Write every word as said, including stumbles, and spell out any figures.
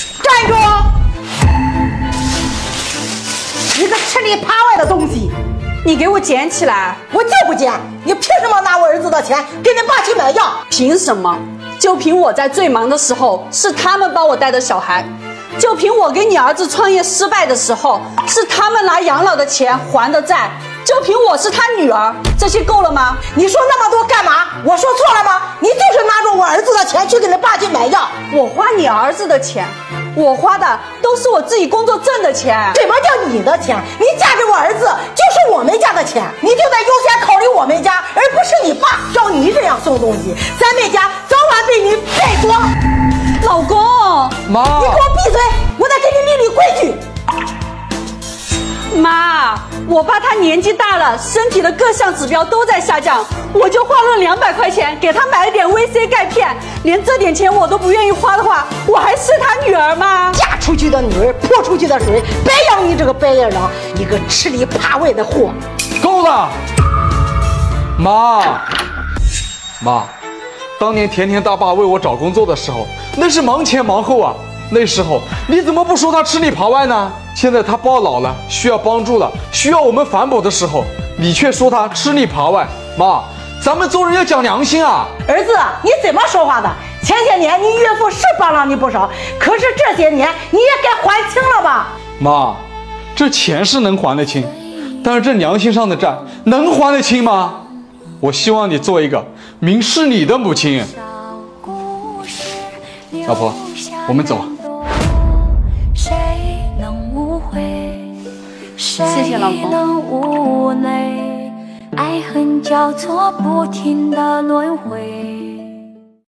站住！你个吃里扒外的东西！ 你给我捡起来！ 我就不捡！你凭什么拿我儿子的钱给你爸去买药？ 凭什么？就凭我在最忙的时候是他们帮我带的小孩，就凭我给你儿子创业失败的时候是他们拿养老的钱还的债，就凭我是他女儿，这些够了吗？ 你说那么多干嘛？我说错了吗？你就是拿着我儿子的钱去给你爸去买药。 我花你儿子的钱，我花的都是我自己工作挣的钱。 什么叫你的钱？你嫁给我儿子就是我们家的钱，你就得优先考虑我们家，而不是你爸。照你这样送东西，咱们家早晚被你败光。 老公， 妈， 你给我闭嘴！我得给你立立规矩。 妈，我爸他年纪大了，身体的各项指标都在下降，我就花了两百块钱给他买了点 V C 钙片，连这点钱我都不愿意花的话，我还是他女儿吗？ 嫁出去的女儿泼出去的水，白养你这个白眼狼，一个吃里扒外的货！ 够了，妈，妈，当年甜甜大爸为我找工作的时候，那是忙前忙后啊。那时候你怎么不说他吃里扒外呢？现在他抱老了，需要帮助了，需要我们反哺的时候，你却说他吃里扒外。妈，咱们做人要讲良心啊！ 儿子，你怎么说话的？前些年你岳父是帮了你不少，可是这些年你也该还清了吧？ 妈，这钱是能还得清，但是这良心上的债能还得清吗？我希望你做一个明事理的母亲。老婆，我们走。 谢谢老公。 爱恨交错，不停的轮回。